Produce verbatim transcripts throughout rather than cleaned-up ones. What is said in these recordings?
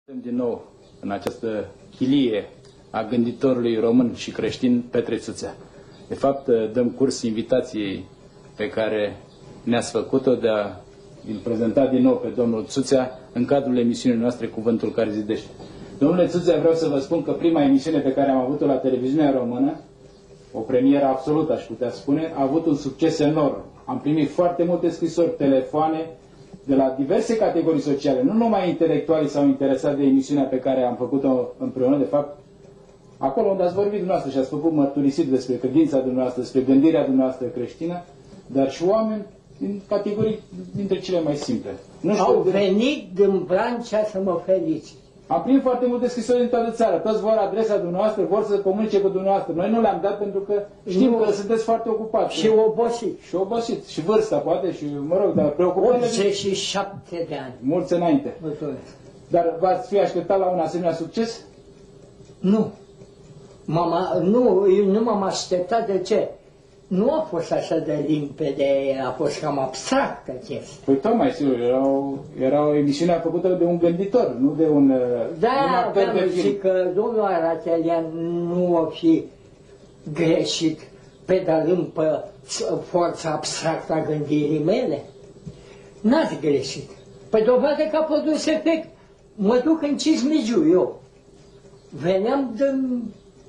Din nou în această chilie a gânditorului român și creștin Petre Țuțea. De fapt, dăm curs invitației pe care ne-ați făcut-o de a îl prezenta din nou pe domnul Țuțea în cadrul emisiunii noastre Cuvântul care zidește. Domnule Țuțea, vreau să vă spun că prima emisiune pe care am avut-o la televiziunea română, o premieră absolută, aș putea spune, a avut un succes enorm. Am primit foarte multe scrisori, telefoane, de la diverse categorii sociale, nu numai intelectuali s-au interesat de emisiunea pe care am făcut-o împreună, de fapt, acolo unde ați vorbit dumneavoastră și ați făcut mărturisiri despre credința dumneavoastră, despre gândirea dumneavoastră creștină, dar și oameni din categorii dintre cele mai simple. Nu știu, au venit din Brancea să mă felicit. Am primit foarte multe scrisori din toată țara. Toți vor adresa dumneavoastră, vor să comunice cu dumneavoastră. Noi nu le-am dat pentru că știm nu. că sunteți foarte ocupați. Și obosit. Și obosit. Și vârsta, poate, și, mă rog, dar preocupările... optzeci și șapte de ani. Mulți înainte. Mulțumesc. Dar v-ați fi așteptat la un asemenea succes? Nu. Mama, nu, eu nu m-am așteptat. De ce? Nu a fost așa de limpede, a fost cam abstractă chestia. Păi tocmai, sigur, era o, era o emisiune făcută de un gânditor, nu de un, da, un actor de film. Zic că domnul Arachelian nu o fi greșit pedalând pe forța abstractă a gândirii mele. N-ați greșit. Pe dovadă că a produs efect. Mă duc în Cismigiu, eu. Veneam din...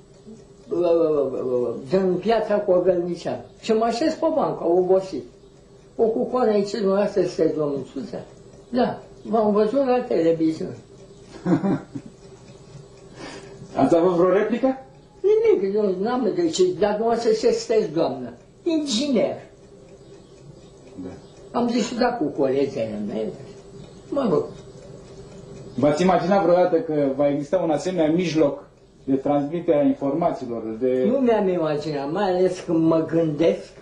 din Piața Cogălnician și mă așez pe bancă, obosit. O cucoană aici, dumneavoastră, este domnul Țuțea? Da, v-am văzut la televiziune. Ați avut vreo replică? Nimic, nu am de ce, dar dumneavoastră ce sunteți, doamnă? Inginer. Da. Am discutat cu colegele mele. Mă rog. V-ați imaginat vreodată că va exista un asemenea mijloc de transmiterea informațiilor, de... Nu mi-am imaginat, mai ales când mă gândesc,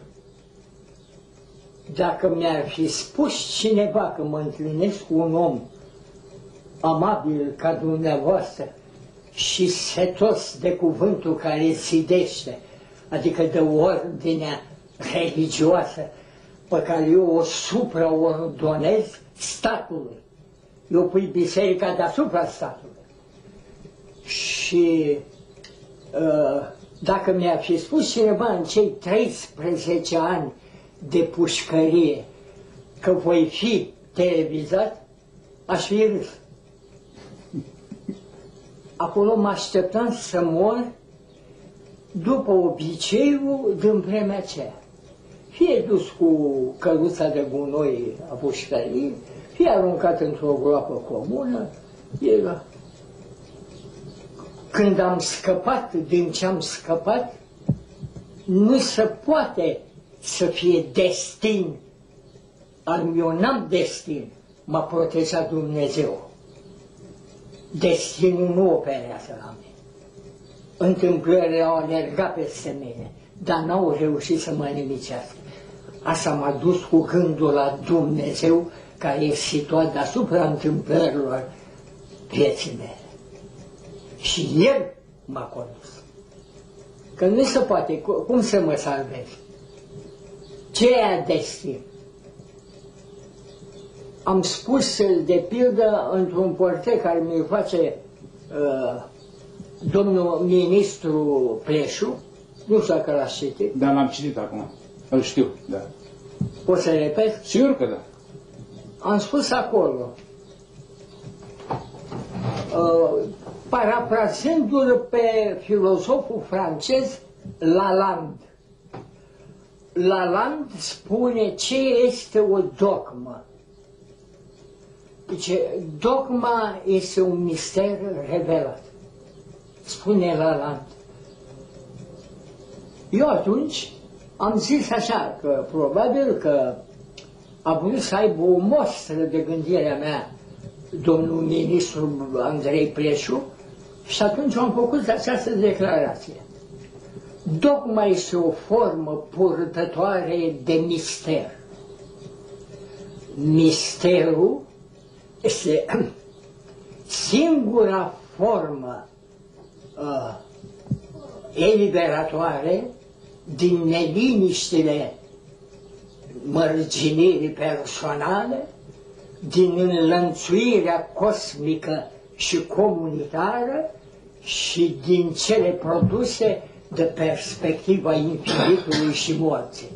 dacă mi-ar fi spus cineva că mă întâlnesc cu un om amabil ca dumneavoastră și setos de cuvântul care zidește, adică de ordinea religioasă pe care eu o supraordonez statului. Eu pui biserica deasupra statului. Și uh, dacă mi-a fi spus cineva în cei treisprezece ani de pușcărie că voi fi televizat, aș fi râs. Acolo mă așteptam să mor după obiceiul din vremea aceea. Fie dus cu căruța de gunoi a pușcăriei, fie aruncat într-o groapă comună, era... Când am scăpat din ce am scăpat, nu se poate să fie destin. Al meu n-am destin, m-a protejat Dumnezeu. Destinul nu operează la mine. Întâmplările au alergat peste mine, dar n-au reușit să mă nimicească. Asta m-a dus cu gândul la Dumnezeu, care e situat deasupra întâmplărilor vieții mele. Și El m-a condus. Că nu se poate, cum să mă salvez? Ce e destin? Am spus, de pildă, într-un portret care mi-l face uh, domnul ministru Pleșu, nu știu dacă l-ați citit. Da, l-am citit acum. Îl știu, da. Poți să repet? Sigur că da. Am spus acolo, uh, parafrazându-l pe filozoful francez Lalande. Lalande spune ce este o dogmă. Deci, dogma este un mister revelat. Spune Lalande. Eu atunci am zis așa, că probabil că a vrut să aibă o mostră de gândirea mea domnul ministru Andrei Pleșu, și atunci am făcut această declarație. Dogma este o formă purtătoare de mister. Misterul este singura formă uh, eliberatoare din neliniștile mărginirii personale, din înlănțuirea cosmică și comunitară și din cele produse de perspectiva infinitului și morții.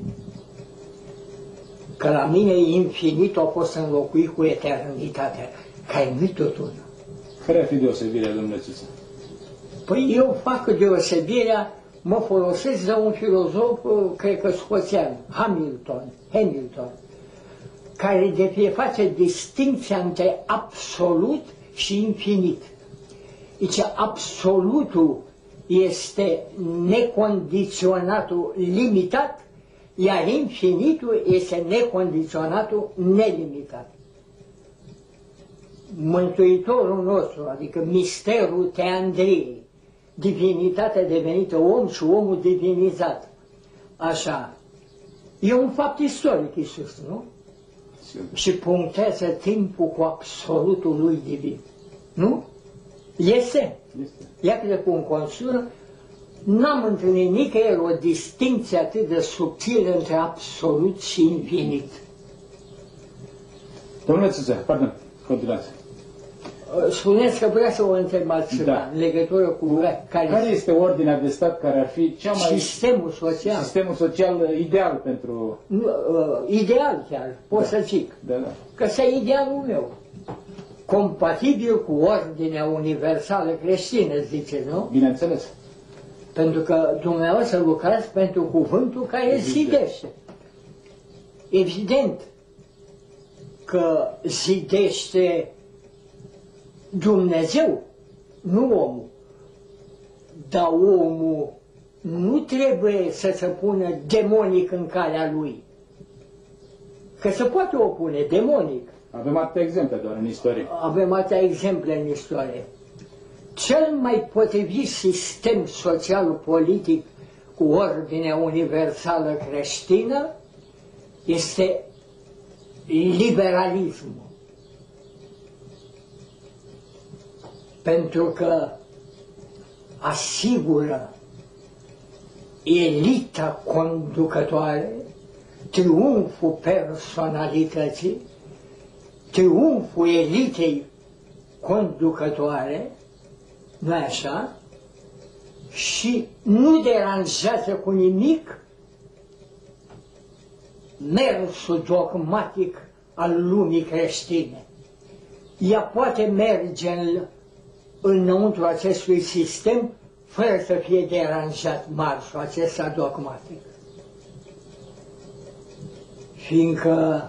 Că la mine infinitul a fost înlocuit cu eternitatea, care nu-i tot una. Care ar fi deosebirea, domnule Țuță? Păi eu fac deosebirea, mă folosesc de un filozof, cred că scoțian, Hamilton, Hamilton, care de fie face distinția între absolut și infinit. Deci absolutul este necondiționatul limitat, iar infinitul este necondiționatul nelimitat. Mântuitorul nostru, adică misterul teandriei, divinitatea devenită om și omul divinizat. Așa. E un fapt istoric, Iisus, nu? Și punctează timpul cu absolutul lui divin. Nu? Este. Este. Iată de cum consură, n-am întâlnit nicăieri o distinție atât de subtilă între absolut și infinit. Domnule Țuță, pardon, continuați. Spuneți că vrea să o întrebați ceva Da. în legătură cu care, Care este ordinea de stat care ar fi cea mai... sistemul social. Sistemul social ideal pentru... Nu, uh, ideal chiar, pot Da. să zic. Da, da. Că ăsta e idealul meu. Compatibil cu ordinea universală creștină, zice, nu? Bineînțeles. Pentru că dumneavoastră lucrați pentru cuvântul care zidește. Evident că zidește Dumnezeu, nu omul. Dar omul nu trebuie să se pună demonic în calea lui. Că se poate opune demonic. Avem atâtea exemple doar în istorie. Avem atâtea exemple în istorie. Cel mai potrivit sistem social-politic cu ordinea universală creștină este liberalismul. Pentru că asigură elita conducătoare, triumful personalității, triumful elitei conducătoare, nu așa, și nu deranjează cu nimic mersul dogmatic al lumii creștine. Ea poate merge în, înăuntru acestui sistem fără să fie deranjat marșul acesta dogmatic. Fiindcă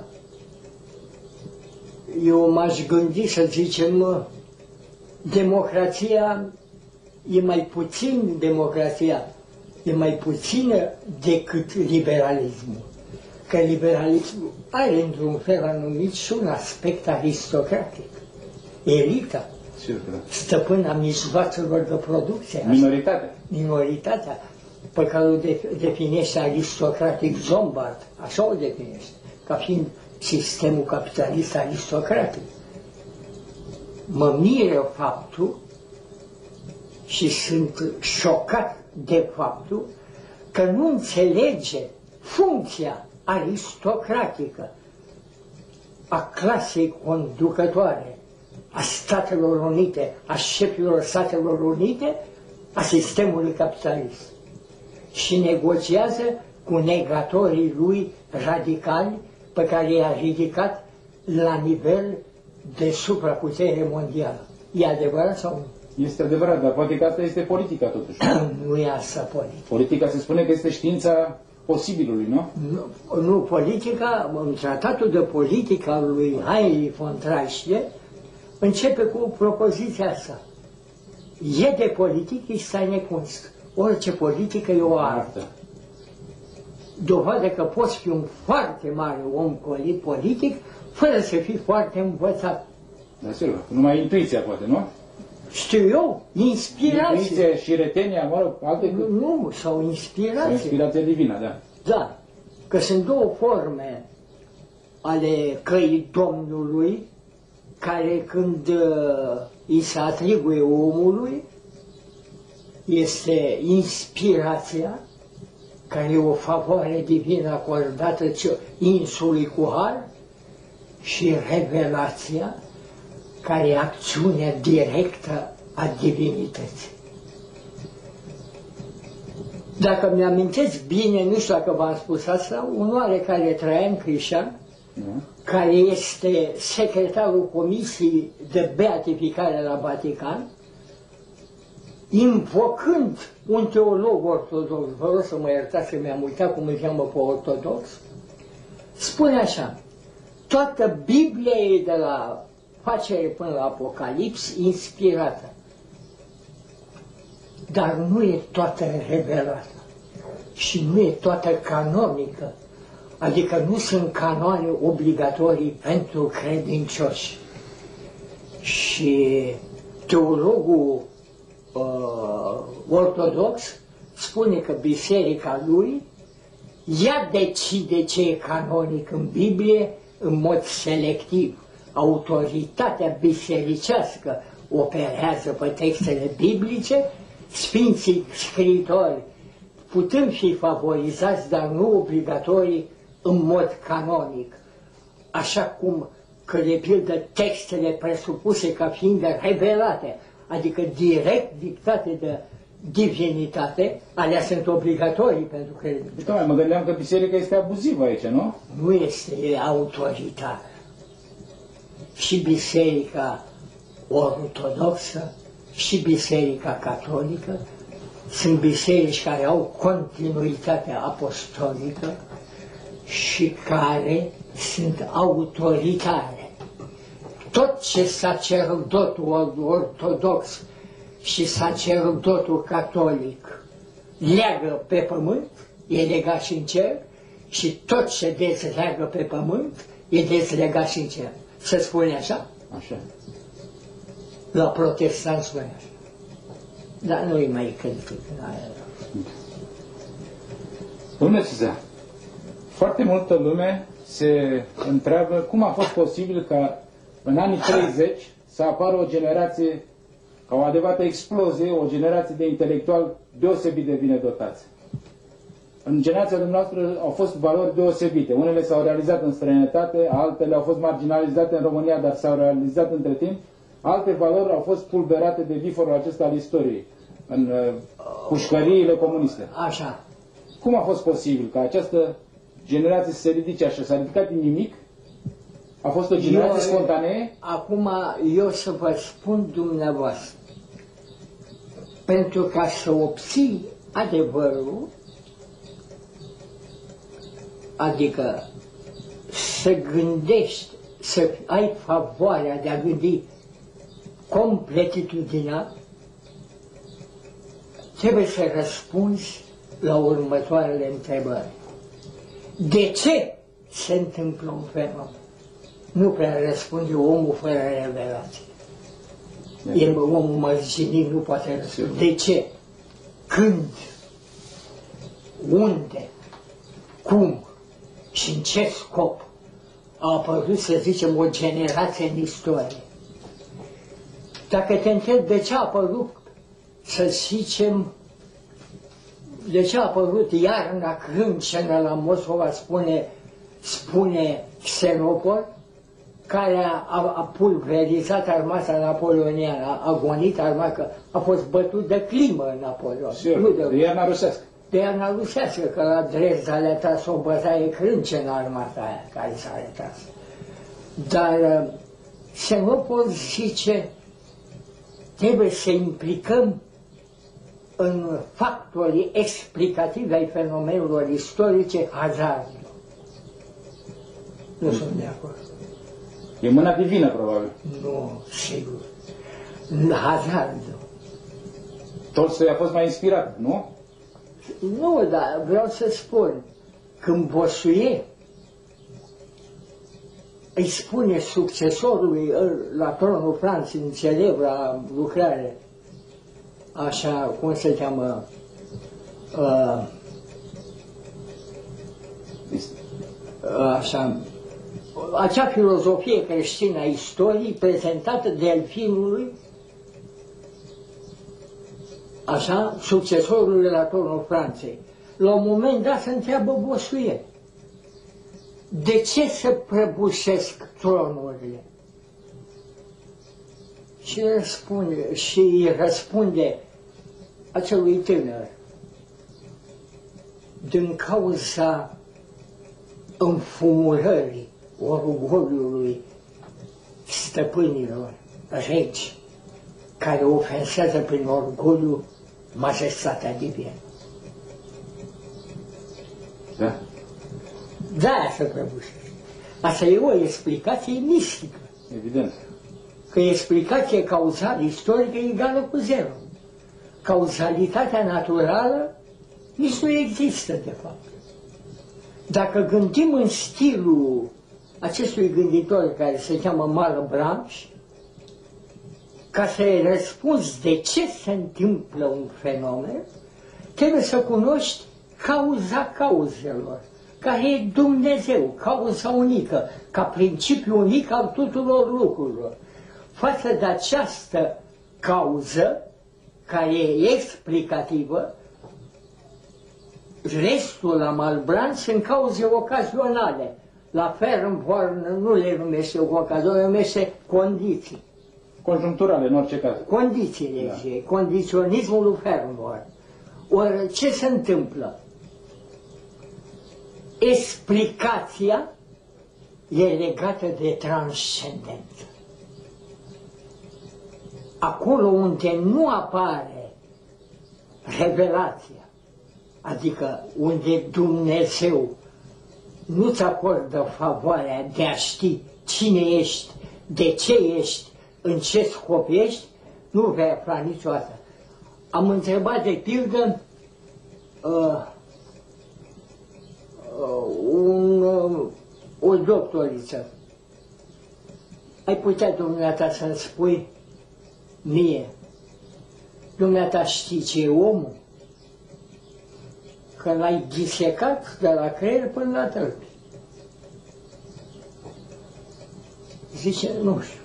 eu m-aș gândi să zicem, democrația e mai puțin democrația, e mai puțină decât liberalismul. Că liberalismul are într-un fel anumit și un aspect aristocratic. Elita, Sigur că da. stăpâna mijloacelor de producție. Minoritatea. Minoritatea pe care o definește aristocratic Zombart, așa o definește, ca fiind sistemul capitalist aristocratic. Mă miră faptul și sunt șocat de faptul că nu înțelege funcția aristocratică a clasei conducătoare, a Statelor Unite, a șefilor Statelor Unite, a sistemului capitalist. Și negociază cu negatorii lui radicali pe care i-a ridicat la nivel de supraputere mondială. E adevărat sau nu? Este adevărat, dar poate că asta este politica totuși. Nu e asta politica. Politica se spune că este știința posibilului, nu? Nu, nu politica, în tratatul de politică al lui Heinrich von Treitschke începe cu propoziția asta. E de politic, este eine Kunst. Orice politică e o artă. Dovadă că poți fi un foarte mare om politic fără să fii foarte învățat. Da, sigur. Numai intuiția poate, nu? Știu eu, inspirație. Intuiție și retenia, mă rog, alte... Nu, nu, sau inspirație. Inspirație divină, da. Da, că sunt două forme ale căii Domnului, care când uh, îi se atribuie omului, este inspirația, care e o favoare divină acordată insului cu har, și revelația, care e acțiunea directă a divinității. Dacă mi-amintesc bine, nu știu dacă v-am spus asta, un oarecare Traian Crișan, Da. care este secretarul Comisiei de Beatificare la Vatican, invocând un teolog ortodox, vă rog să mă iertați că mi-am uitat cum îl cheamă pe ortodox, spune așa: toată Biblia e de la Facere până la Apocalips inspirată, dar nu e toată revelată și nu e toată canonică, adică nu sunt canoane obligatorii pentru credincioși. Și teologul uh, ortodox spune că biserica lui ea decide ce e canonic în Biblie în mod selectiv. Autoritatea bisericească operează pe textele biblice, sfinții scriitori putând fi favorizați, dar nu obligatorii în mod canonic. Așa cum că, de pildă, textele presupuse ca fiind revelate, adică direct dictate de divinitate, alea sunt obligatorii pentru credincioși. Da, mă gândeam că biserica este abuzivă aici, nu? Nu este, e autoritară. Și biserica ortodoxă și biserica catolică sunt biserici care au continuitate apostolică și care sunt autoritare. Tot ce sacerdotul ortodox și sacerdotul catolic leagă pe pământ, e legat și în cer, și tot ce dezleagă pe pământ, e dezlegat și în cer. Se spune așa? Așa. La protestant spune așa. Dar nu-i mai critic. Domnule Cizea, foarte multă lume se întreabă cum a fost posibil ca în anii treizeci să apară o generație, ca o adevărată explozie, o generație de intelectuali deosebit de bine dotați. În generația dumneavoastră au fost valori deosebite. Unele s-au realizat în străinătate, altele au fost marginalizate în România, dar s-au realizat între timp. Alte valori au fost pulberate de viforul acesta al istoriei, în uh, pușcăriile comuniste. Așa. Cum a fost posibil ca această generație să se ridice așa? S-a ridicat din nimic? A fost o generație eu, spontanee? Acum eu să vă spun dumneavoastră, pentru ca să obții adevărul, adică să gândești, să ai favoarea de a gândi completitudinea, trebuie să răspunzi la următoarele întrebări. De ce se întâmplă un fenomen? Nu prea răspunde omul fără revelație. E, omul mărginit nu poate răspunde. De ce? Când? Unde? Cum? Și în ce scop a apărut, să zicem, o generație în istorie? Dacă te întreb de ce a apărut, să zicem, de ce a apărut iarna crâncenă la Moscova, spune, spune Xenopol, care a, a pulverizat armata napoleoniană, a agonit armata, a fost bătut de climă Napoleon. Sigur, nu de, de iarna rusească. De iarna rusească, că la Dresda le-a tras o bătaie crâncenă armata aia care s-a retras. Dar Xenopol zice, trebuie să implicăm în factorii explicativi ai fenomenelor istorice hazardul. Nu sunt de acord. E mâna divină, probabil. Nu, sigur. Hazardul. Tolstoi a fost mai inspirat, nu? Nu, dar vreau să spun, când Bossuet îi spune succesorului la tronul Franței, în celebra lucrare, așa, cum se cheamă, uh, așa, acea filozofie creștină a istoriei prezentată Delfinului, așa, succesorului la tronul Franței. La un moment dat se întreabă Bossuet, de ce se prăbușesc tronurile? și răspunde, și îi răspunde acelui tânăr, din cauza înfumurării orgoliului stăpânilor regi, care ofensează prin orgoliu majestatea divină. Da. De-aia se prăbușește. Asta e o explicație mistică. Evident. Că explicație cauzală istorică e egală cu zero. Cauzalitatea naturală nici nu există, de fapt. Dacă gândim în stilul acestui gânditor care se cheamă Mală Branch, ca să-i răspunzi de ce se întâmplă un fenomen, trebuie să cunoști cauza cauzelor, care e Dumnezeu, cauza unică, ca principiu unic al tuturor lucrurilor. Față de această cauză, care e explicativă, restul la Malebranche sunt cauze ocazionale. La Fernborn nu le numește ocazionale, le numește condiții. Conjuncturale, în orice caz. Condițiile, Da. zice, condiționismul lui Fernborn. Ori ce se întâmplă? Explicația e legată de transcendență. Acolo unde nu apare revelația, adică unde Dumnezeu nu-ți acordă favoarea de a ști cine ești, de ce ești, în ce scop ești, nu vei afla niciodată. Am întrebat de pildă uh, uh, un, uh, o doctoriță. Ai putea, dumneata, să-mi spui mie, dumneata știi ce e omul? Că l-ai disecat de la creier până la tălpi. Zice, nu știu.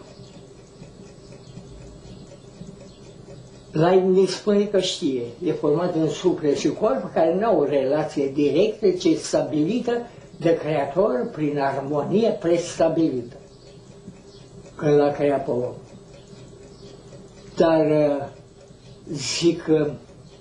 L-ai ne spune că știe. E format din suflet și corp care nu au o relație directă, ci stabilită de Creator prin armonie prestabilită. Când l-a creat pe om. Dar zic că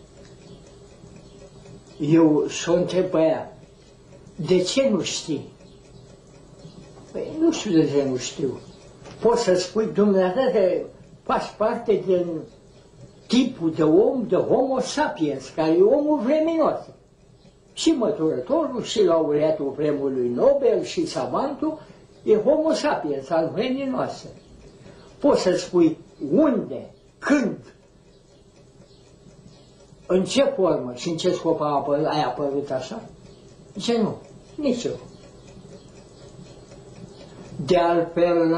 eu s-o întreb pe ea, de ce nu știi? Păi nu știu de ce nu știu. Poți să spui, dumneavoastră, că faci parte din tipul de om, de homo sapiens, care e omul vreminos. Și măturătorul, și laureatul premiului Nobel, și savantul, e homo sapiens, al vremii noastre. Poți să spui unde, când, în ce formă și în ce scop a apărut, ai apărut așa? Ce nu? Nici eu. De altfel,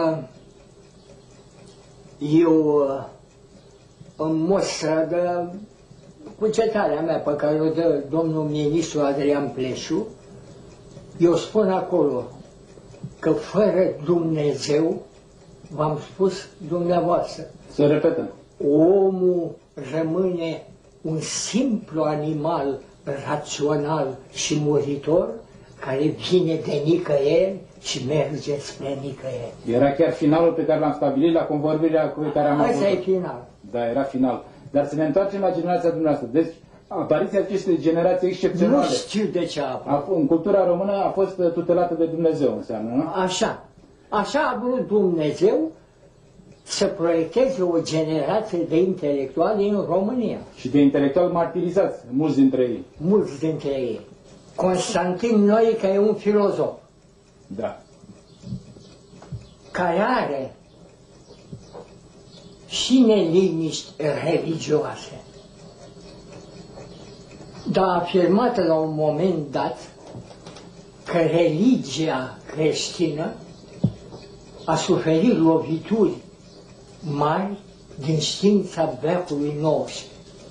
eu în mostră de cugetarea mea pe care o dă domnul ministru Adrian Pleșu, eu spun acolo că fără Dumnezeu, v-am spus dumneavoastră, Să repetăm. omul rămâne un simplu animal rațional și muritor care vine de nicăieri și merge spre nicăieri. Era chiar finalul pe care l-am stabilit la convorbirea cu care am avut. Asta e final. Da, era final. Dar să ne întoarcem la generația dumneavoastră. Deci, apariția acestei generații excepționale. Nu știu de ce a apărut. A, în cultura română a fost tutelată de Dumnezeu, înseamnă, nu? Așa. Așa a vrut Dumnezeu să proiecteze o generație de intelectuali în România. Și de intelectuali martirizați, mulți dintre ei. Mulți dintre ei. Constantin Noica e un filozof Da. care are și neliniști religioase, dar a afirmat la un moment dat că religia creștină a suferit lovituri mari din știința veacului nouăsprezece.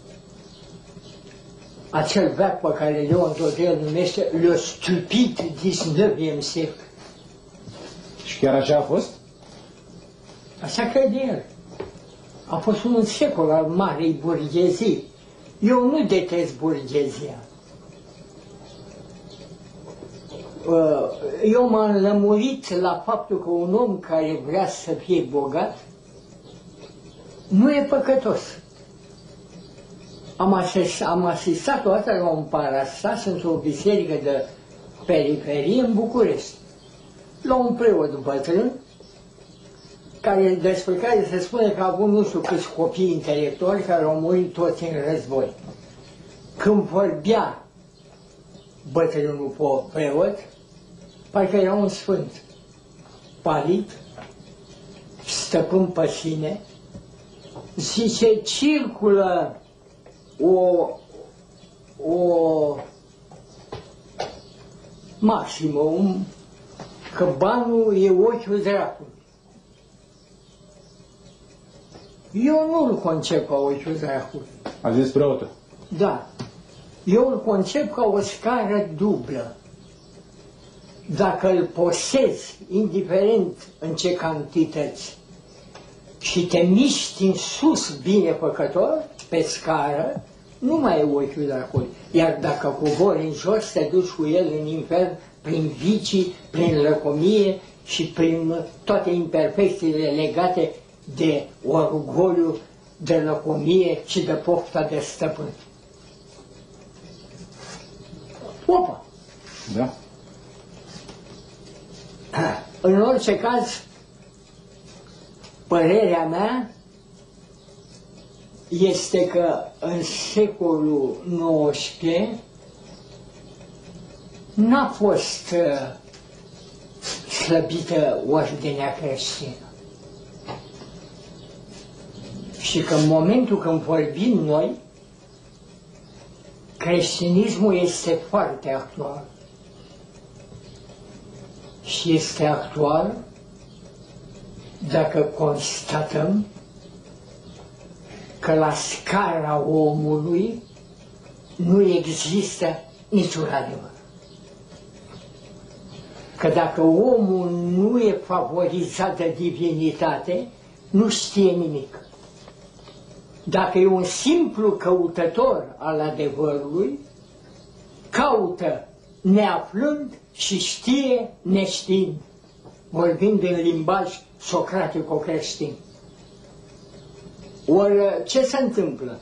Acel veac pe care Leon Dodel numește le stupid dix-neuvième siècle. Și chiar așa a fost? Așa crede el. A fost un secol al marei burghezii. Eu nu detest burghezia. Eu m-am lămurit la faptul că un om care vrea să fie bogat nu e păcătos. Am, asist, am asistat o dată la un parastas într-o biserică de periferie în București, la un preot bătrân, care, despre care se spune că a avut nu știu câți copii intelectuali care au murit toți în război. Când vorbea bătrânul preot, parcă era un sfânt, palid, stăpân pe sine, zice, circulă o, o maximă, un, că banul e ochiul dracului. Eu nu-l concep ca ochiul dracului. A zis preotul. Da. Eu îl concep ca o scară dublă. Dacă îl posezi, indiferent în ce cantități, și te miști în sus binefăcător, pe scară, nu mai e ochiul dracului. Iar dacă cobori în jos, te duci cu el în infern prin vicii, prin lăcomie și prin toate imperfecțiile legate de orgoliu, de lăcomie și de pofta de stăpân. Opa! Da. În orice caz, părerea mea este că în secolul nouăsprezece n-a fost uh, slăbită ordinea creștină. Și că în momentul când vorbim noi, creștinismul este foarte actual. Și este actual dacă constatăm că la scara omului nu există niciun adevăr. Că dacă omul nu e favorizat de divinitate, nu știe nimic. Dacă e un simplu căutător al adevărului, caută neaflând și știe neștiind, vorbind în limbaj socratico-creștin. Ori ce se întâmplă?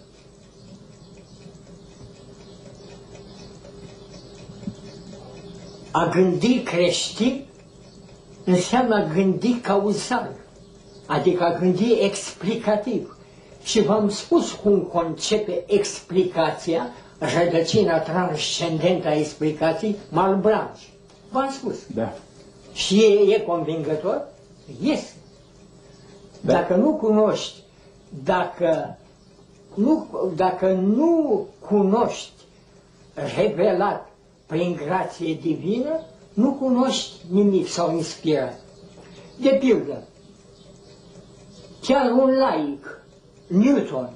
A gândi creștin înseamnă a gândi cauzal, adică a gândi explicativ. Și v-am spus cum concepe explicația, rădăcina transcendentă a explicației, Malebranche. V-am spus. Da. Și e, e convingător? Este. Da. Dacă nu cunoști, dacă nu, dacă nu cunoști revelat prin grație divină, nu cunoști nimic sau inspirat. De pildă, chiar un laic, Newton,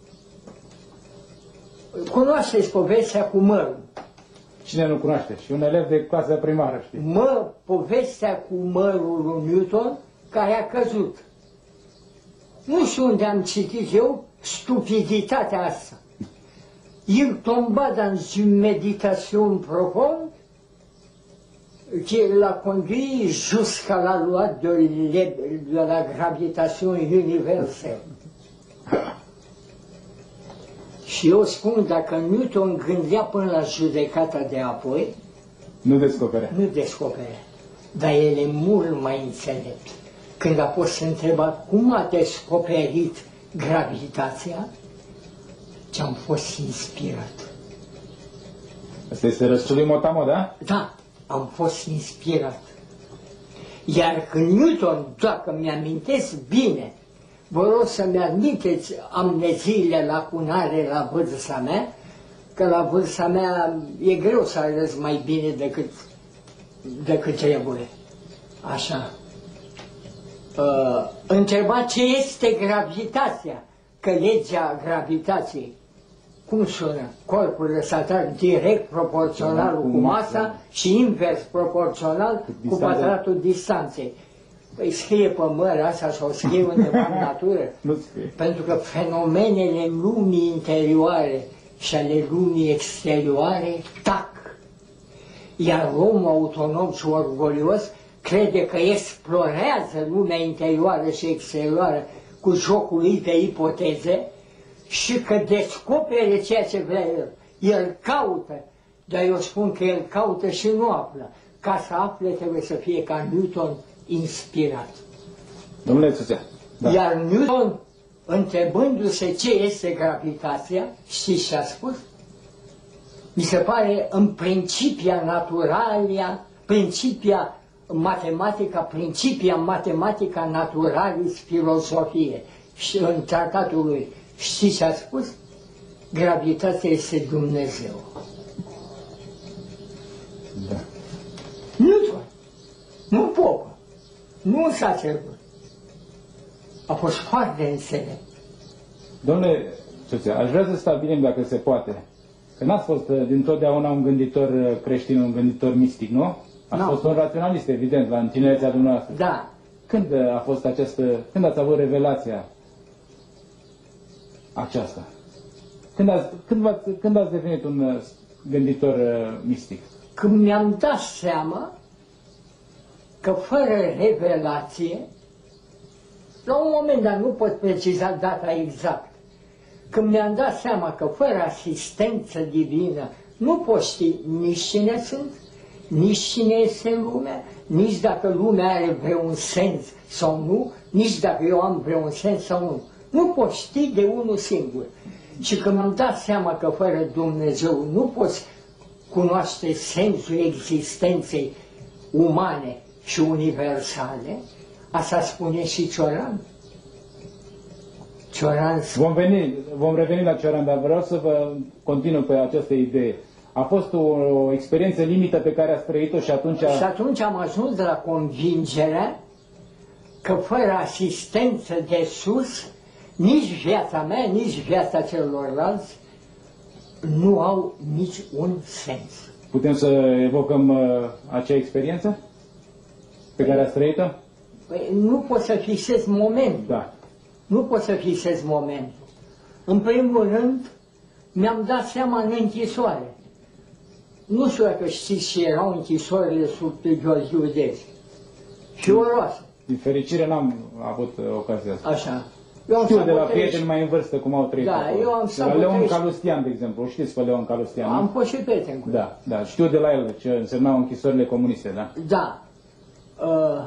cunoașteți povestea cu mărul. Cine nu cunoaște? Și un elev de clasă primară, știi? Mă, povestea cu mărul lui Newton care a căzut. Nu știu unde am citit eu stupiditatea asta. Il tomba dans une méditation profonde qui l'a conduit jusqu'à la loi de, de la gravitation universelle. Și eu spun, dacă Newton gândea până la judecata de apoi, nu descoperea. Nu descoperea, dar el e mult mai înțelept. Când a fost întrebat cum a descoperit gravitația, ce-am fost inspirat. Asta este răspunsul lui Motamo, da? Da, am fost inspirat. Iar când Newton, dacă mi-amintesc bine, vă rog să-mi admiteți amneziile lacunare la vârsta mea, că la vârsta mea e greu să arăți mai bine decât, decât trebuie. Așa. Uh, întreba ce este gravitația, că legea gravitației, cum sună? Corpul ăsta direct proporțional cu masa și invers proporțional cu pătratul distanței. Păi scrie pe măr asta sau scrie undeva în natură, pentru că fenomenele lumii interioare și ale lumii exterioare tac. Iar omul autonom și orgolios crede că explorează lumea interioară și exterioară cu jocul lui de ipoteze și că descopere ceea ce vrea el. El caută, dar eu spun că el caută și nu află. Ca să afle trebuie să fie ca Newton inspirat. Domnule Țuțea. Da. Iar Newton, întrebându-se ce este gravitația, știți ce a spus? Mi se pare în principia naturalia, principia matematica, principia matematica naturalis filosofie. Și în tratatul lui, știți ce a spus? Gravitația este Dumnezeu. Da. Newton, nu popă, nu un sacerdot. A fost foarte înțelept. Domnule Țuțea, aș vrea să stabilim, dacă se poate, că n-ați fost dintotdeauna un gânditor creștin, un gânditor mistic, nu? Ați No. fost un raționalist, evident, la tinerețea dumneavoastră. Da. Când a fost această, când ați avut revelația aceasta? Când ați, când ați, când ați devenit un gânditor mistic? Când mi-am dat seama că fără revelație, la un moment dat, nu pot preciza data exact, când mi-am dat seama că fără asistență divină nu poți ști nici cine sunt, nici cine este în lume, nici dacă lumea are vreun sens sau nu, nici dacă eu am vreun sens sau nu. Nu poți ști de unul singur. Și când mi-am dat seama că fără Dumnezeu nu poți cunoaște sensul existenței umane și universale, asta spune și Cioran. Cioran spune... Vom, veni, vom reveni la Cioran, dar vreau să vă continui pe această idee. A fost o, o experiență limită pe care ați trăit-o și atunci... Și atunci am ajuns la convingerea că fără asistență de sus, nici viața mea, nici viața celorlalți nu au nici un sens. Putem să evocăm uh, acea experiență pe care ați trăit-o? Păi, nu pot să fixez momentul. Da. Nu pot să fixez momentul. În primul rând, mi-am dat seama în închisoare. Nu știu dacă știți ce erau închisorile sub Gheorghe Udezi. Fioroase. Din fericire n-am avut uh, ocazia asta. Așa. Eu am Știu stat de la pe treizeci. prieteni mai în vârstă cum au trăit Da, acolo. eu am De stat la pe Leon treizeci. Calustian, de exemplu. Știți pe Leon Calustian, nu? Am fost și prieten cu el. Da, da. Știu de la el ce însemnau închisorile comuniste, da? Da. Uh,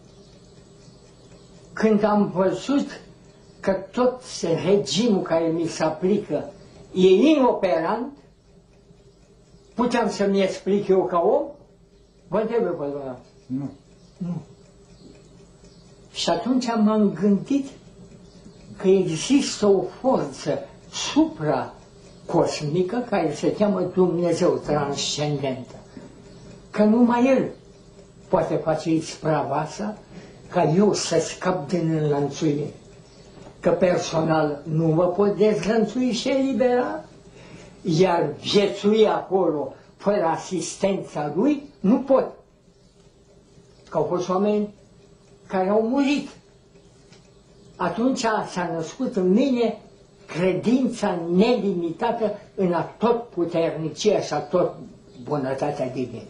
când am văzut că tot regimul care mi se aplică e inoperant, puteam să-mi explic eu ca om? Vă întreb pe dumneavoastră. Nu. Nu. Și atunci m-am gândit că există o forță supracosmică care se cheamă Dumnezeu, transcendentă. Că numai El poate face isprava asta ca eu să scap din înlănțuire. Că personal nu mă pot dezlănțui și elibera, iar viețui acolo fără asistența Lui nu pot. Că au fost oameni care au murit. Atunci s-a născut în mine credința nelimitată în atotputernicia și atot bunătatea divină.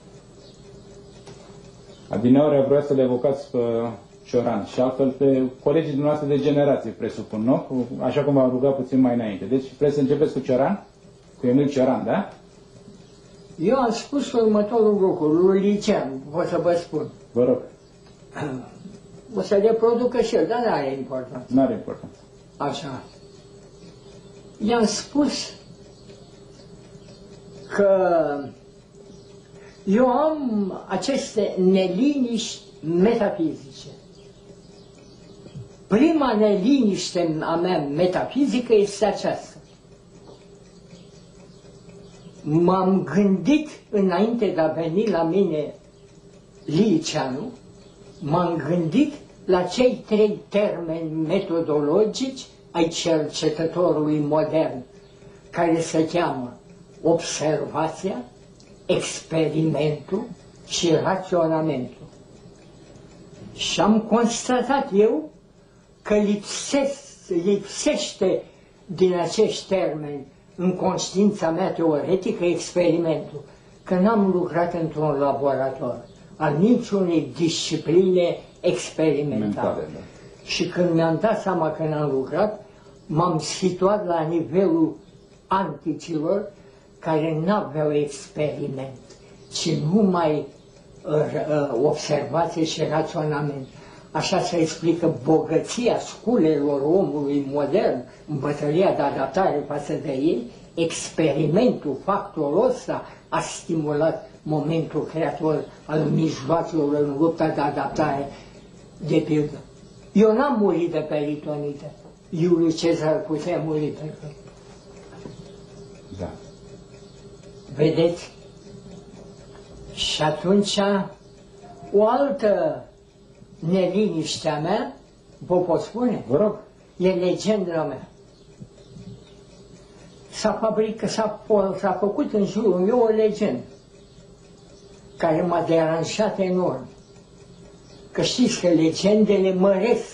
Adineori vreau să le evocați pe Cioran și altfel pe colegii dumneavoastră de generație, presupun, nu? Așa cum v-am rugat puțin mai înainte. Deci vreți să începeți cu Cioran? Cu Emil Cioran, da? Eu am spus următorul lucru, lui Licean, pot să vă spun. Vă rog. O să reproducă și el, dar nu are importanță. Nu are importanță. Așa. I-am spus că eu am aceste neliniști metafizice. Prima neliniște a mea metafizică este aceasta. M-am gândit înainte de a veni la mine Liceanu, m-am gândit la cei trei termeni metodologici ai cercetătorului modern, care se cheamă observația, experimentul și raționamentul. Și am constatat eu că lipsesc, lipsește din acești termeni în conștiința mea teoretică experimentul, că n-am lucrat într-un laborator al niciunei discipline experimentale. Mentale, da. Și când mi-am dat seama că n-am lucrat, m-am situat la nivelul anticilor care n-aveau experiment, ci numai uh, observație și raționament. Așa se explică bogăția sculelor omului modern în bătălia de adaptare față de ei. Experimentul, factorul ăsta a stimulat momentul creator al mijloacelor în lupta de adaptare, de pildă. Eu n-am murit de peritonită. Iuliu Cezar putea muri pe peritonită. Da. Vedeți? Și atunci o altă neliniște a mea, vă pot spune? Vă rog. E legenda mea. S-a fabricat, s-a făcut în jurul meu o legendă care m-a deranjat enorm. Că știți că legendele măresc.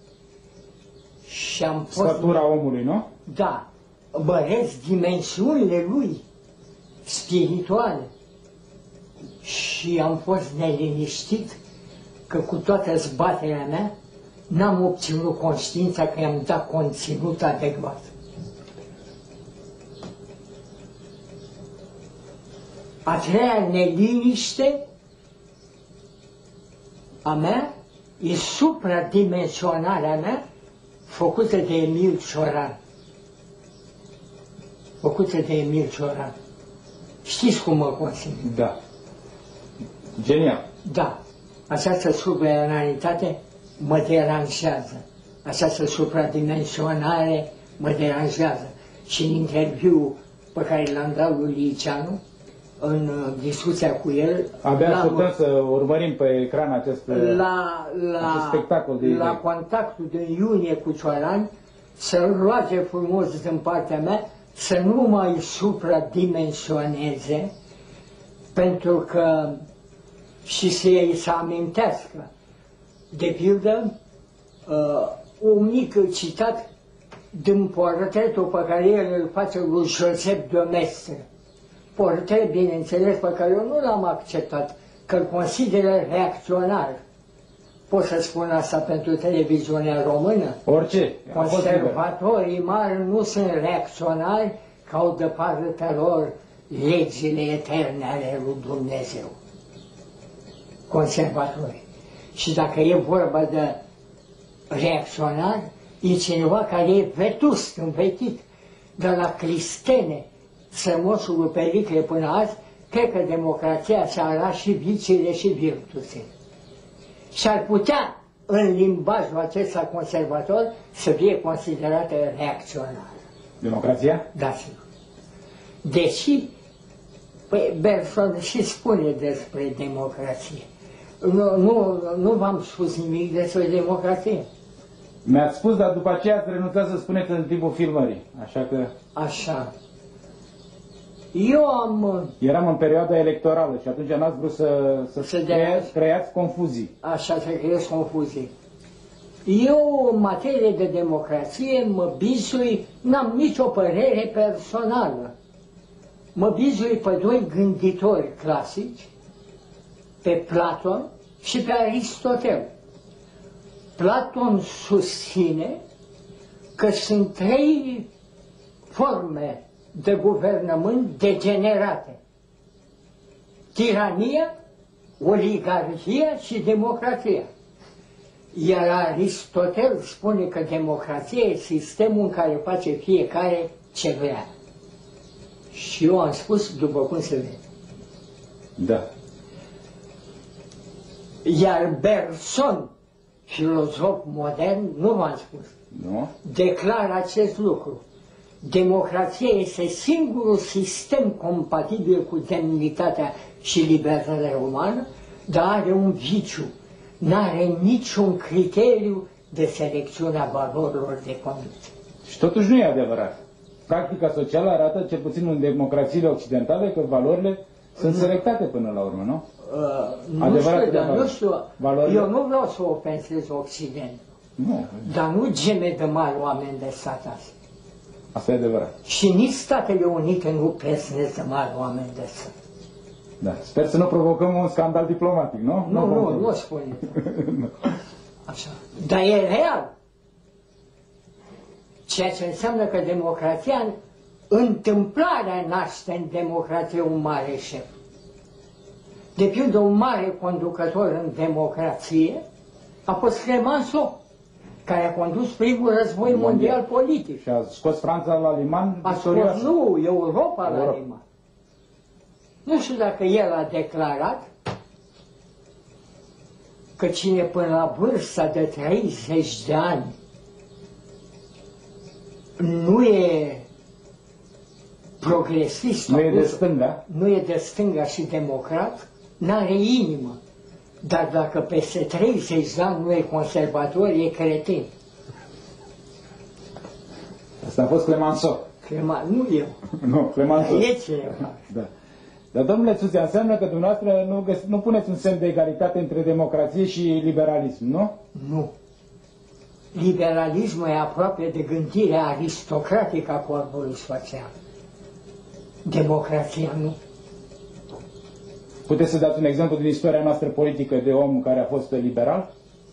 Și am fost... Statura omului, nu? Da. Măresc dimensiunile lui spirituale. Și am fost neliniștit că cu toată zbaterea mea n-am obținut conștiința că i-am dat conținut adecvat. A treia neliniște a mea e supradimensionarea mea făcută de Emil Cioran. Făcută de Emil Cioran. Știți cum mă consider? Da. Genial. Da. Această suprarealitate mă deranjează. Această supradimensionare mă deranjează. Și în interviul pe care l-am dat lui Liceanu, în discuția cu el... Abia așteptăm să urmărim pe ecran acest, la, la, acest spectacol de La idei. contactul de iunie cu Cioran, să-l roage frumos din partea mea să nu mai supradimensioneze, pentru că și să ei să amintească. De pildă, uh, un mic citat din portretul pe care el îl face lui Josep de Mestre. Portret, bineînțeles, pe care eu nu l-am acceptat, că îl consideră reacționar. Pot să spun asta pentru televiziunea română? Orice. Conservatorii mari nu sunt reacționari, că au de partea lor legile eterne ale lui Dumnezeu. Conservatorii. Și dacă e vorba de reacționar, e cineva care e vetust, învetit, de la Clistene, sămosul lui Pericle până azi, cred că democrația și-a arat și viciile și virtuțile. Și ar putea, în limbajul acesta conservator, să fie considerată reacționară. Democrația? Da, sigur. Deși, păi, Bergson și spune despre democrație. Nu, nu, nu v-am spus nimic despre democrație. Mi-ați spus, dar după aceea ați renunțat să spuneți în timpul filmării. Așa că... Așa. Eu am... Eram în perioada electorală și atunci n-ați vrut să, să, Să creați, creați confuzii. Așa, să creez confuzii. Eu, în materie de democrație, mă bizui, n-am nicio părere personală. Mă bizui pe doi gânditori clasici, pe Platon și pe Aristotel. Platon susține că sunt trei forme de guvernământ degenerate: tirania, oligarhia și democrația. Iar Aristotel spune că democrația e sistemul în care face fiecare ce vrea. Și eu am spus după cum se vede. Da. Iar Bergson, filozof modern, nu v-am spus, Nu? declară acest lucru. Democrația este singurul sistem compatibil cu demnitatea și libertatea umană, dar are un viciu. N-are niciun criteriu de selecțiune a valorilor de conductă. Și totuși nu e adevărat. Practica socială arată, cel puțin în democrațiile occidentale, că valorile sunt selectate până la urmă, nu? Uh, nu Adevărat știu, de dar valori. nu știu, Valorile- eu nu vreau să ofensez Occidentul, Nu. dar nu geme de mari oameni de stat azi. Asta e adevărat. Și nici Statele Unite nu pesnesc de mari oameni de stat. Da. Sper să nu provocăm un scandal diplomatic, nu? Nu, nu, vom- nu spune. Așa. Dar e real. Ceea ce înseamnă că democrația, întâmplarea naște în democrație un mare șef. De pildă, un mare conducător în democrație a fost Clemenceau, care a condus primul război mondial, mondial politic. Și a scos Franța la liman a scos, nu, Europa, Europa la liman. Nu știu dacă el a declarat că cine până la vârsta de treizeci de ani nu e progresist, nu e de stânga, nu e de stânga și democrat, n-are inimă. Dar dacă peste treizeci de ani nu e conservator, e cretin. Asta a fost Clemenceau. Clema, nu eu. Nu, Clemenceau. E cineva. Da. Dar, domnule Țuțea, înseamnă că dumneavoastră nu, găs nu puneți un semn de egalitate între democrație și liberalism, nu? Nu. Liberalismul e aproape de gândirea aristocratică a corpului social. Democrația nu. Puteți să dați un exemplu din istoria noastră politică de om care a fost liberal?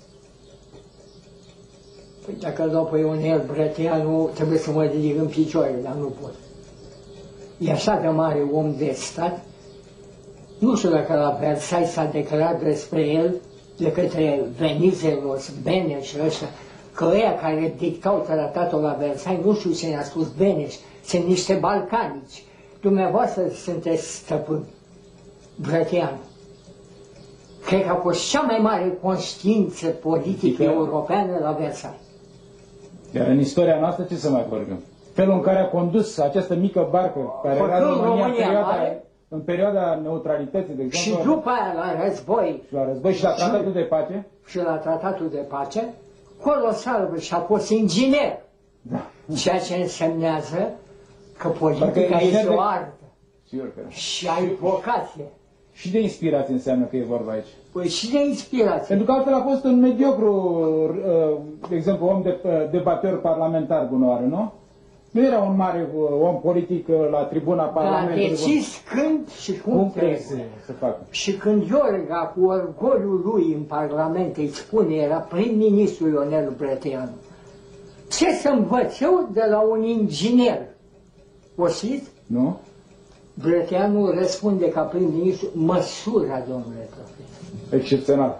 Păi dacă îl dau pe Ionel Brătianu, trebuie să mă ridic în picioare, dar nu pot. E așa de mare om de stat. Nu știu dacă la Versailles s-a declarat despre el de către Venizelos, Beneș și ăștia, că ăia care dictau tratatul la Versailles, nu știu cine a spus Beneș, sunt niște balcanici. Dumneavoastră sunteți stăpâni. Brătianu. Cred că a fost cea mai mare conștiință politică europeană la Versailles. Iar în istoria noastră ce să mai vorbim? Felul în care a condus această mică barcă care era în România, România în, perioada, mare, în perioada neutralității, de exemplu. Și după aia la război. Și la război și la tratatul de pace. Și la tratatul de pace, colosal, și a fost inginer. Da. Ceea ce însemnează că politica este o artă. Sigur că. Și ai vocație. Și de inspirație înseamnă că e vorba aici. Păi și de inspirație. Pentru că altfel a fost un mediocru, de exemplu, om de, debateur parlamentar bunoare, nu? Nu era un mare om politic la tribuna Parlamentului. Dar a decis când și cum, cum trebuie să, să facă. Și când Iorga, cu orgoliul lui în Parlament, îi spune, era prim-ministru Ionel Brătianu, ce să învăț eu de la un inginer? O știți? Nu? Brătianu răspunde ca prim-ministru, măsura, domnule profesor. Excepțional.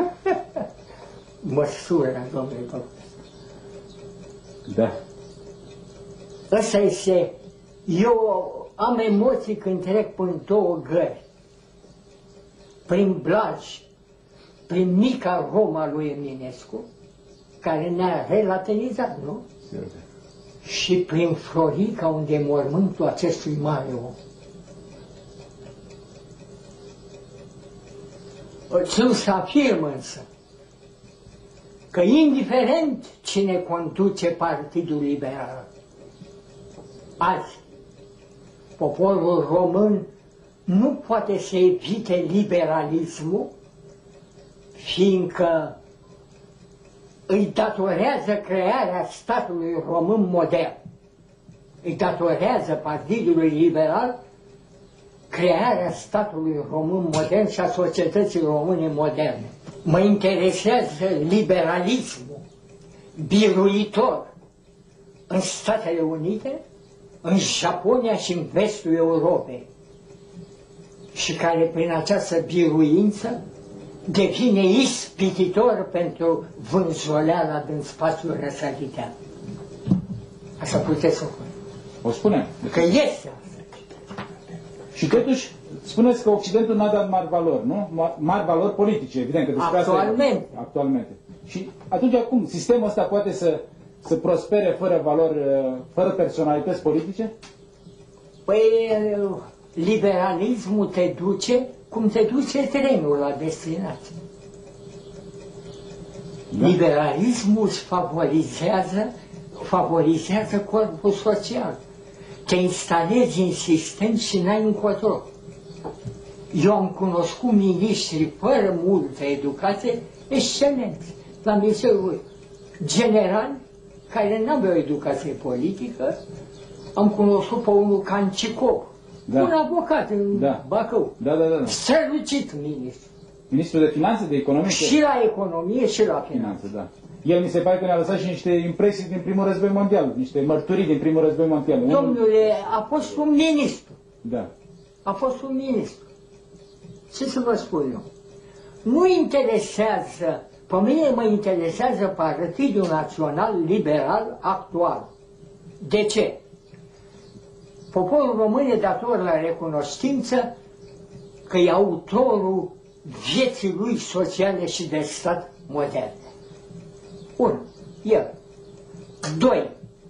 Măsura, domnule profesor. Da. Ăsta este, eu am emoții când trec prin două gări, prin Blaj, prin mica Roma lui Eminescu, care ne-a relativizat, nu? Și prin Florica, unde e mormântul acestui mare om. Țin să afirm însă că indiferent cine conduce Partidul Liberal, azi, poporul român nu poate să evite liberalismul, fiindcă îi datorează crearea statului român modern. Îi datorează Partidului Liberal crearea statului român modern și a societății române moderne. Mă interesează liberalismul biruitor în Statele Unite, în Japonia și în vestul Europei, și care prin această biruință devine ispititor pentru vânzoleala din spațiul răsăritean. Așa puteți să o spune. O spune. Că este. Și totuși, spuneți că Occidentul n-a dat mari valori, nu? Mari valori politice, evident. Că despre actualmente. Asta actualmente. Și atunci, acum, sistemul ăsta poate să, să prospere fără valori, fără personalități politice? Păi, liberalismul te duce cum te duce trenul la destinație. Da. Liberalismul îți favorizează, favorizează corpul social. Te instalezi în sistem și n-ai încotro. Eu am cunoscut miniștri fără multă educație, excelenți, la Ministerul General, care n-aveau educație politică. Am cunoscut pe unul Cancicop, da. Un avocat în da. Bacău, da, da, da, da. strălucit ministru. Ministrul de Finanțe, de Economie? Și la economie și la finanțe. Finanțe, da. El mi se pare că ne-a lăsat și niște impresii din primul război mondial, niște mărturii din primul război mondial. Domnule, a fost un ministru. Da. A fost un ministru. Ce să vă spun eu? Nu interesează, pe mine mă interesează Partidul Național Liberal actual. De ce? Poporul român e dator la recunoștință că e autorul vieții lui sociale și de stat moderne. Unu, el. Doi,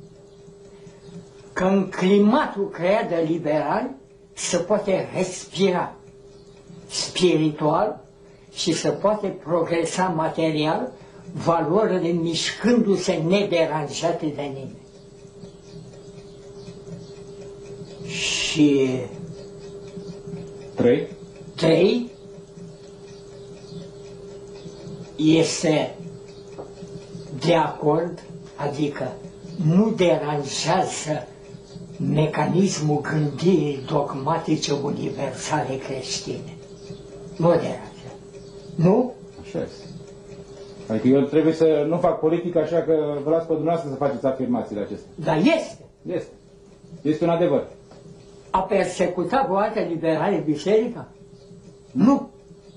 că în climatul creat de liberali se poate respira spiritual și se poate progresa material, valorile mișcându-se nederanjate de nimeni. Și Trei. trei, este de acord, adică nu deranjează mecanismul gândirii dogmatice universale creștine. Nu deranjează. Nu? Așa este. Adică eu trebuie să nu fac politică, așa că vă las pe dumneavoastră să faceți afirmațiile acestea. Dar este. Este. Este un adevăr. A persecutat vreodată liberale biserica? Nu.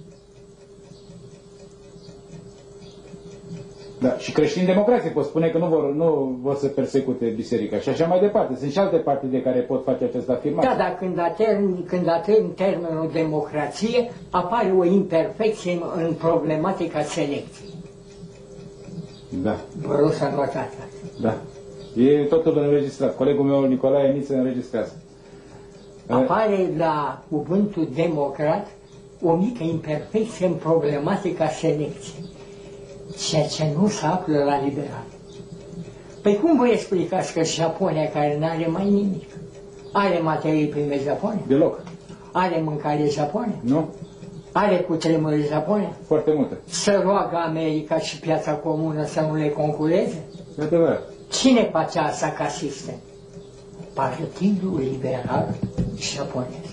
Da. Și creștini democrații pot spune că nu vor, nu vor să persecute biserica și așa mai departe. Sunt și alte partide care pot face această afirmație. Da, dar când atârn, când atârn termenul democrație, apare o imperfecție în, în problematica selecției. Da. Vă rog să notați. Da. E totul înregistrat. Colegul meu, Nicolae Niță, înregistrează. Apare la cuvântul democrat o mică imperfecție în problematica selecției, ceea ce nu se află la liberal. Păi cum vă explicați că Japonia, care nu are mai nimic, are materii prime Japonia? Deloc. Are mâncare Japonia? Nu? Are cutremure Japonia? Foarte multe. Să roagă America și piața comună să nu le concureze? E adevărat. Cine face asta ca sistem? Partidul Liberal Japonez.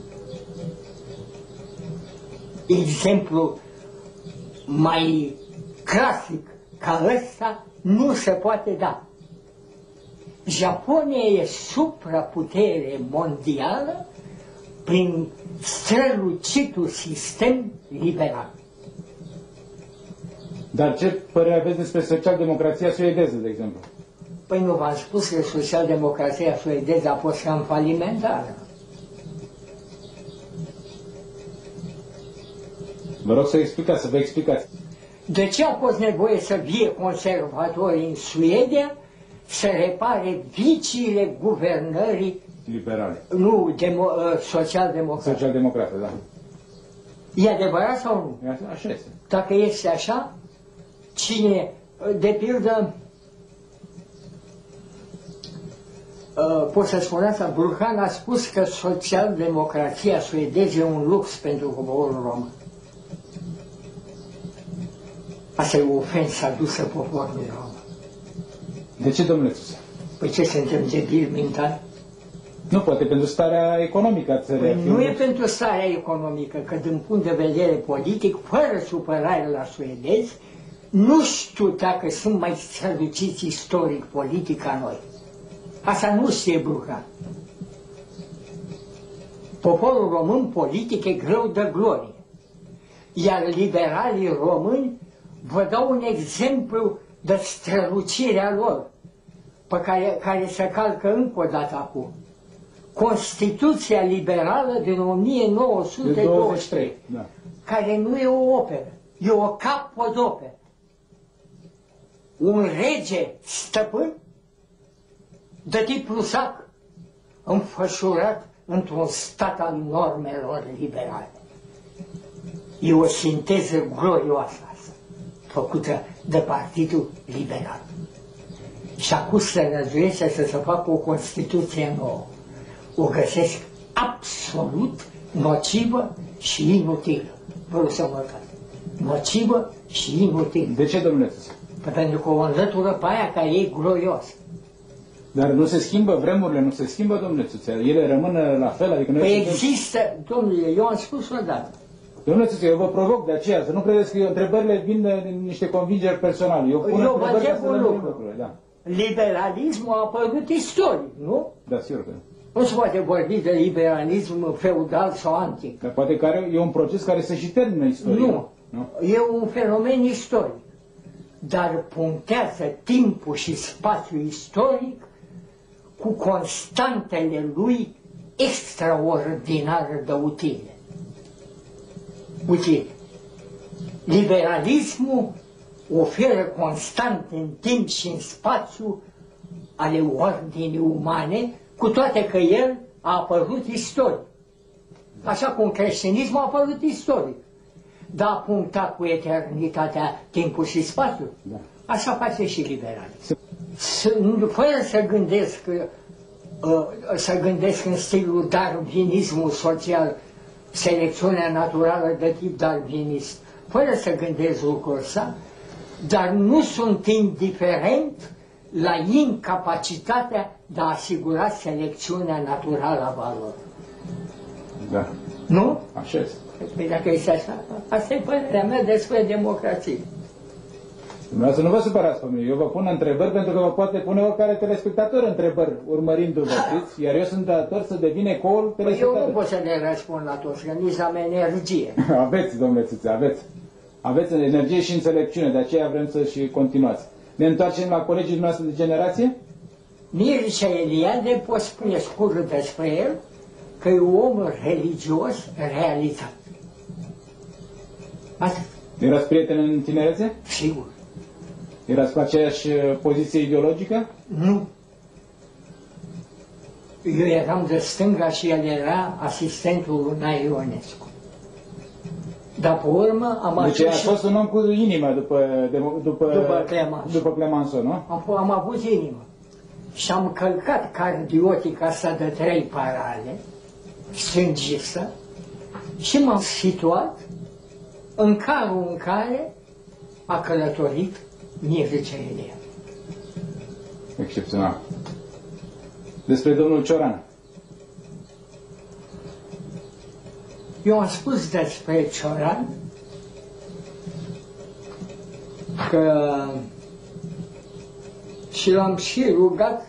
Exemplu mai clasic ca ăsta nu se poate da. Japonia e supraputere mondială prin strălucitul sistem liberal. Dar ce părere aveți despre social-democrația suedeză, de exemplu? Păi nu v-am spus că social-democrația suedeză a fost cam falimentară. Vă rog să explicați, să vă explicați. De ce a fost nevoie să vie conservatori în Suedia să repare viciile guvernării Liberale. nu demo- social-democrate? Social-democrate, da. E adevărat sau nu? E așa, așa este. Dacă este așa, cine, de pildă, pot să spun asta, Bruhan a spus că social-democrația suedeză e un lux pentru poporul român. Asta e o ofensă adusă poporului român. De ce, domnule Țusea? Păi ce, suntem debili mentali? Nu, poate pentru starea economică a țării. Păi nu e pentru starea economică, că din punct de vedere politic, fără supărare la suedezi, nu știu dacă sunt mai străluciți istoric politic ca noi. Asta nu știe Bruhan. Poporul român politic e greu de glorie. Iar liberalii români vă dau un exemplu de strălucirea lor, pe care, care se calcă încă o dată acum. Constituția liberală din o mie nouă sute douăzeci și trei, da. care nu e o operă, e o capodoperă. Un rege stăpân de tip prusac, înfășurat într-un stat al normelor liberale. E o sinteză glorioasă asta, făcută de Partidul Liberal. Și acum se năzuiește să se facă o Constituție nouă. O găsesc absolut nocivă și inutilă. Vreau să mă cad. Nocivă și inutilă. De ce, domnule Țusea? Pentru că o înlătură pe aia care e glorios. Dar nu se schimbă vremurile, nu se schimbă, domnule Țusea. Ele rămân la fel, adică noi... Păi suntem... există, domnule, eu am spus odată, Domnule Țuță, eu vă provoc de aceea, să nu credeți că eu, întrebările vin din niște convingeri personale. Eu pun Eu vă întrebări ca întreb să un lămurim lucru. lucrurile, da. Liberalismul a apărut istoric, nu? Da, sigur că. Nu se poate vorbi de liberalism feudal sau antic. Dar poate că are, e un proces care se și termină istoria. Nu. nu? E un fenomen istoric. Dar punctează timpul și spațiul istoric cu constantele lui extraordinar de utile. Utile. Liberalismul oferă constant în timp și în spațiu ale ordinii umane, cu toate că el a apărut istoric. Așa cum creștinismul a apărut istoric. Dar a punctat cu eternitatea timpul și spațiul. Da. Așa face și liberalismul. Fără să gândesc, să gândesc în stilul darwinismul social, selecțiunea naturală de tip darwinist, fără să gândesc lucrul ăsta, dar nu sunt indiferent la incapacitatea de a asigura selecțiunea naturală a valorilor. Da. Nu? Așa este. Păi dacă este așa, asta e părerea mea despre democrație. Dumneavoastră nu vă supărați pe mine, eu vă pun întrebări pentru că vă poate pune oricare telespectator întrebări urmărindu-vă, știți? Iar eu sunt dator să devin ecoul Păi telespectator. eu nu pot să le răspund la toți, că nici am energie. Aveți, domnule Țuță, aveți. Aveți energie și înțelepciune, de aceea vrem să și continuați. Ne întoarcem la colegii noastre de generație? Mircea Eliade pot spune scurt despre el că e un om religios realizat. Atât. Erați prieten în tinerețe? Sigur. Erați cu aceeași poziție ideologică? Nu. Eu eram de stânga și el era asistentul lui Nae Ionescu. Dar pe urmă am Deci a ajuns și... fost un om cu inimă după, de, după, După Clemenceau. după Clemenceau, nu? Am, am avut inimă. Și am călcat cardiotica asta de trei parale, stângistă, și m-am situat în carul în care a călătorit Mircea Eliade. Excepțional. Despre domnul Cioran. Eu am spus despre Cioran că și l-am și rugat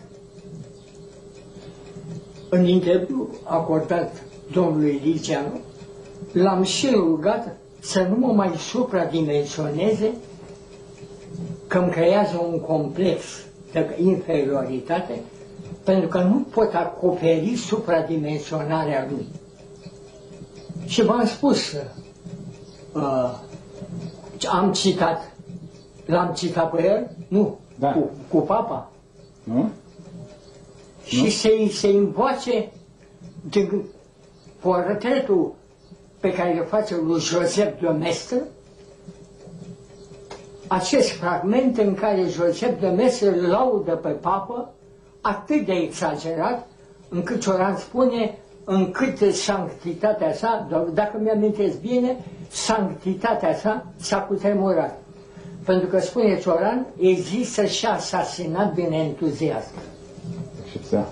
în interviu acordat domnului Liceanu, l-am și rugat să nu mă mai supradimensioneze, că îmi creează un complex de inferioritate, pentru că nu pot acoperi supradimensionarea lui. Și v-am spus, uh, am citat, l-am citat pe el? Nu, Da. cu, cu papa. Nu? Și se, se învoace din portretul pe care îl face lui Joseph de Maistre, acest fragment în care Joseph de Maistre îl laudă pe papă atât de exagerat, încât Cioran spune încât sanctitatea sa, dacă mi-amintesc bine, sanctitatea sa s-a cutremurat. Pentru că, spune Cioran, există și asasinat din entuziasm. Excepțional.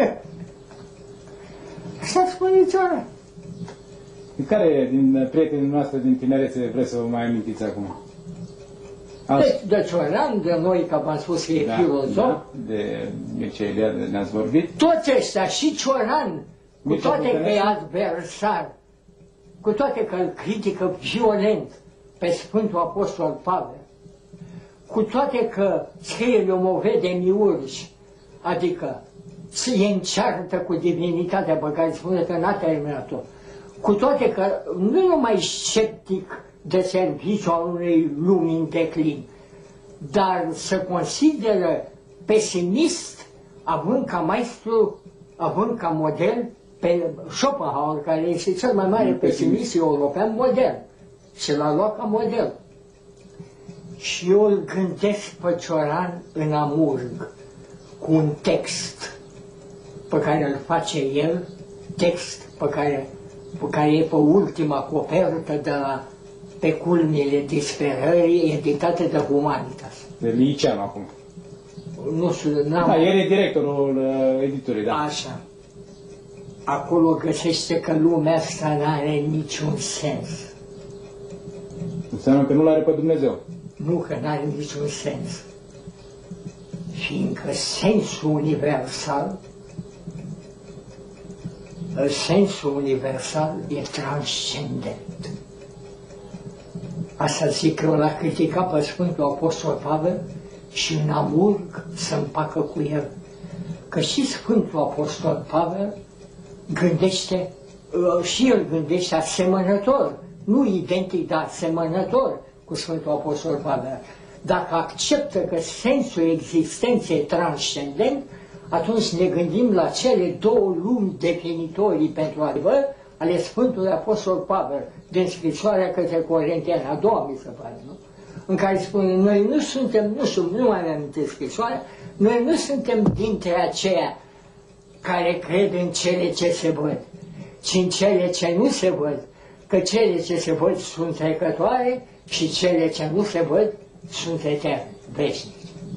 Așa spune Cioran. Care din prietenii noastre din tinerețe vreți să vă mai amintiți acum? Deci, de Cioran, de noi, că v-am spus că e Da, filozof, da, de Mircea Eliade ne-ați vorbit. toți ăștia, și Cioran, cu Mircea toate că e Bucănescu? adversar, cu toate că îl critică violent pe Sfântul Apostol Pavel, cu toate că scrie le movede miurși, adică se înceartă cu divinitatea pe care spune că n-a terminat-o, cu toate că nu e numai sceptic de serviciu al unei lumi în declin, dar se consideră pesimist, având ca maestru, având ca model pe Schopenhauer, care este cel mai mare pesimist european modern, și l-a luat ca model. Și eu îl gândesc pe Cioran în amurg, cu un text pe care îl face el, text pe care, pe care e pe ultima copertă de la Pe culmile disperării, editate de Humanitas. De Liceanu acum. Nu știu, n-am... Da, el e directorul uh, editurii, da. Așa. Acolo găsește că lumea asta n-are niciun sens. Înseamnă că nu-L are pe Dumnezeu. Nu, că n-are niciun sens. Fiindcă sensul universal, sensul universal e transcendent. Asta zic eu, l-a criticat pe Sfântul Apostol Pavel și în amurg să împacă cu el. Că și Sfântul Apostol Pavel gândește, și el gândește asemănător, nu identic, dar asemănător cu Sfântul Apostol Pavel. Dacă acceptă că sensul existenței e transcendent, atunci ne gândim la cele două lumi definitorii pentru adevăr ale Sfântului Apostol Pavel, din scrisoarea către Corinteni, a doua, mi se pare, nu? În care spune, noi nu suntem, nu știu, nu mai am scrisoarea, noi nu suntem dintre aceia care cred în cele ce se văd, ci în cele ce nu se văd, că cele ce se văd sunt trecătoare și cele ce nu se văd sunt eterne, veșnice.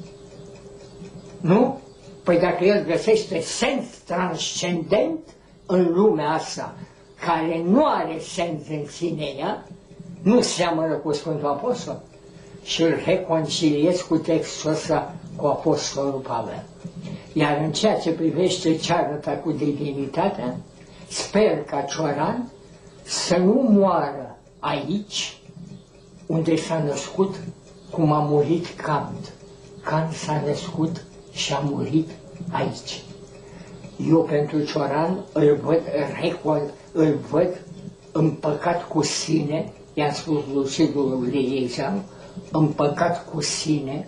Nu? Păi dacă el găsește sens transcendent în lumea asta, care nu are sens în sine ea, nu seamănă cu Sfântul Apostol și îl reconciliez cu textul ăsta cu Apostolul Pavel. Iar în ceea ce privește cearta cu divinitatea, sper ca Cioran să nu moară aici, unde s-a născut, cum a murit Kant. Kant s-a născut și a murit aici. Eu pentru Cioran îl văd, recol, îl văd împăcat cu sine, i-am spus Lucidul Lieijan, împăcat cu sine,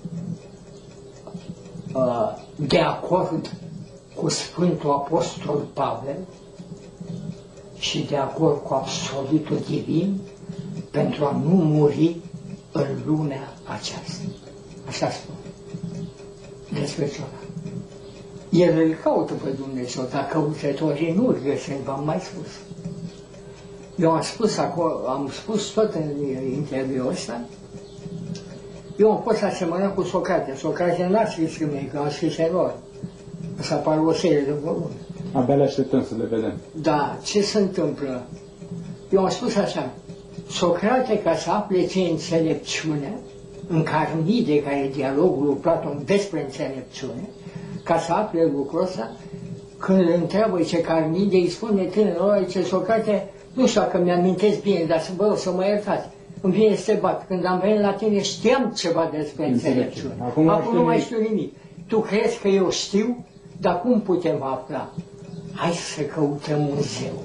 de acord cu Sfântul Apostol Pavel și de acord cu absolutul divin, pentru a nu muri în lumea aceasta. Așa spun despre Cioran. El îl caută pe Dumnezeu, dar căutătorii nu îl găsesc, v-am mai spus. Eu am spus acolo, am spus tot în interviul ăsta, eu am fost asemănat cu Socrate. Socrate n-a scris că mie, că am scris erori. Asta apar o serie de volume. Abia le așteptăm să le vedem. Da, ce se întâmplă? Eu am spus așa, Socrate, ca să afle ce înțelepciune, în Carnide, care e dialogul lui Platon despre înțelepciune, ca să afle lucrul ăsta, când îl întreabă ce Carnide, îi spune tânărul, ce Socrate, nu știu dacă mi-amintesc bine, dar să vă rog să mă iertați. Îmi vine să te bat. Când am venit la tine știam ceva despre înțelepciune. Acum, Acum nu mai știu nimic. Tu crezi că eu știu? Dar cum putem afla? Hai să căutăm un zeu.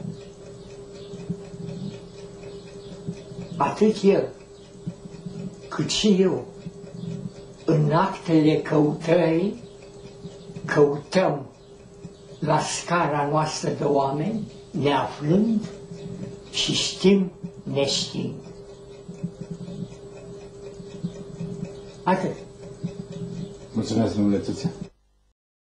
Atât el, cât și eu, în actele căutării, căutăm la scara noastră de oameni, neaflând și știm neștiind. Atât. Mulțumesc, domnule Țuțea.